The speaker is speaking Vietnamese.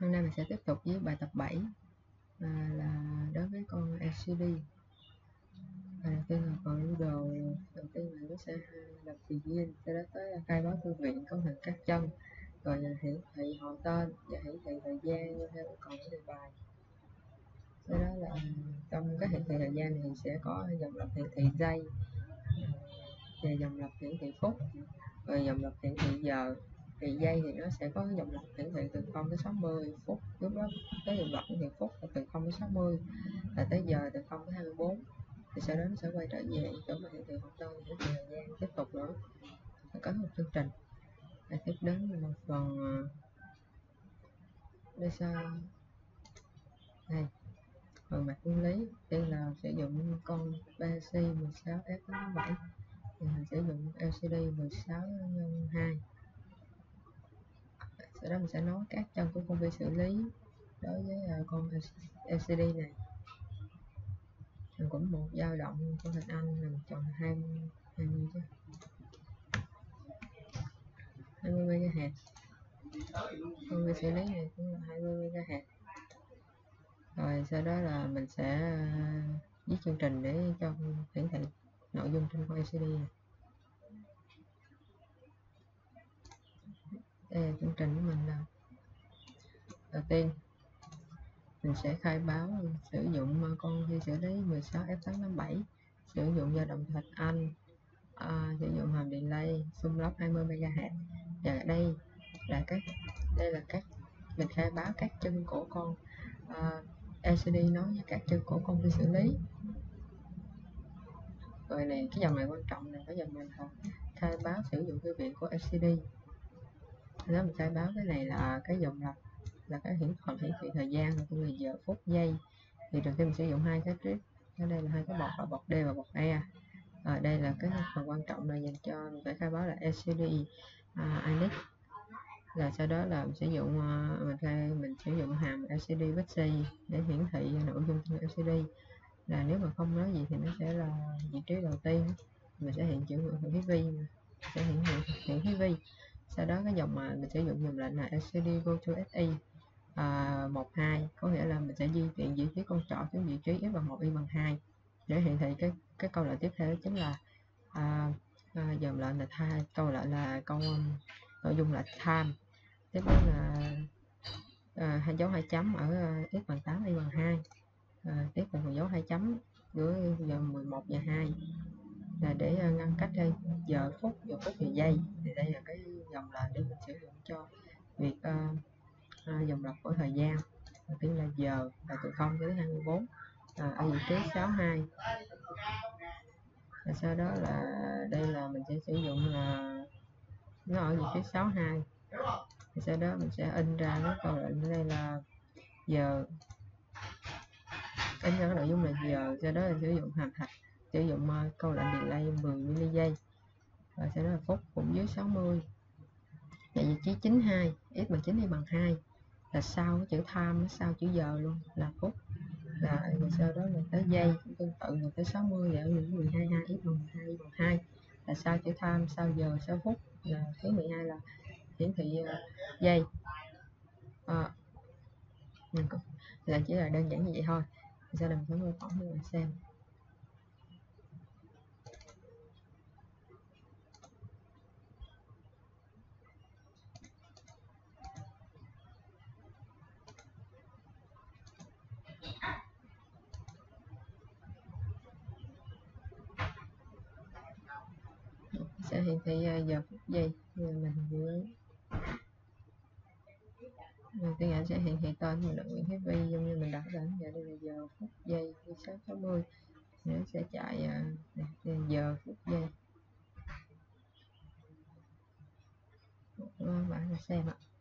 Hôm nay mình sẽ tiếp tục với bài tập 7 là đối với con LCD. Đầu tiên là phần đồ, đầu tiên là nó sẽ lập begin, sau đó tới là khai báo thư viện, cấu hình các chân, rồi hiển thị họ tên và hiển thị thời gian như theo yêu cầu của đề bài. Sau đó là trong các hiển thị thời gian thì sẽ có dòng lặp hiển thị giây và dòng lặp hiển thị phút, rồi dòng lặp hiển thị giờ. Thì giây thì nó sẽ có dòng lặp hiển thị từ 0 tới 60 phút, lúc đó tới dòng lặp hiển thị phút là từ 0 tới 60, là tới giờ từ 0 tới 24. Thì sau đó nó sẽ quay trở về chỗ mà hiển thị học tên, hiển thị thời gian tiếp tục nữa. Có một chương trình và tiếp đến một phần đây sau này. Phần mặt nguyên lý đây là sử dụng con PLC 16F87 thì mình sử dụng LCD 16x2. Sau đó mình sẽ nối các chân của công viên xử lý đối với con LCD này. Mình cũng một dao động của hình Anh là 120 chứ 20 MHz. Công viên xử lý này cũng là 20 MHz. Rồi sau đó là mình sẽ viết chương trình để cho hiển thị nội dung trên con LCD này. Đây là chương trình của mình. Là đầu tiên mình sẽ khai báo sử dụng con vi xử lý 16F887, sử dụng dao động thạch Anh, sử dụng hàm delay xung lốc 20 MHz. Và đây là các mình khai báo các chân của con LCD nối với các chân của con vi xử lý. Rồi này, cái dòng này quan trọng này, cái dòng này là khai báo sử dụng thư viện của LCD. Đó, mình khai báo cái này là cái dòng lặp, là cái hiển thị thời gian là từ giờ phút giây. Thì đầu tiên mình sử dụng hai cái trip, ở đây là hai cái bọt là bọt D và bọt E. Ở đây là cái phần quan trọng là dành cho mình phải khai báo là LCD init. Rồi sau đó là mình sử dụng mình sử dụng hàm LCD Bixby để hiển thị nội dung trên LCD. Là nếu mà không nói gì thì nó sẽ là vị trí đầu tiên, mình sẽ hiện chữ hiển vi, sẽ hiển vi. Sau đó cái dòng mà mình sử dụng dòng lệnh là LCD go to SI 12, có nghĩa là mình sẽ di chuyển vị trí con trỏ xuống vị trí x bằng 1 y bằng 2 để hiện thị cái câu lệnh tiếp theo. Đó chính là dòng lệnh là câu lệnh là câu nội dung là time. Tiếp đến là hai dấu 2 chấm ở x bằng 8 y bằng 2. Tiếp tục một dấu 2 chấm giữa giờ 11 và 2 là để ngăn cách giờ phút và giây. Thì đây là cái dòng lệnh để mình sử dụng cho việc dòng lặp của thời gian. Đầu tiên là giờ là từ 0 tới 24 ở vị trí 62. Và sau đó là đây là mình sẽ sử dụng là nó ở vị trí 62. Và sau đó mình sẽ in ra cái câu lệnh ở đây là giờ, in ra cái nội dung là giờ. Sau đó là sử dụng hàm thạch, sử dụng câu lệnh delay 10 ms. Và sau đó là phút cũng dưới 60 và vị trí 92, x bằng 9 y bằng 2 là sau cái chữ time, sau chữ giờ luôn là phút. Rồi sau đó là tới giây cũng tương tự, là tới 60 và ở những 12 2 x bằng 12 y bằng 2 là sau chữ time, sau giờ, sau phút. Là thứ 12 là hiển thị giây. Là chỉ là đơn giản như vậy thôi. Sau đây mình sẽ mô phỏng cho bạn xem. Sẽ hiển thị giờ phút giây. Mình vừa đầu tiên anh sẽ hiển thị tên mình là Nguyễn Hiếu Vi, giống như mình đặt ra. Giờ đây là giờ phút giây 660, nó sẽ chạy giờ phút giây. Bạn xem ạ.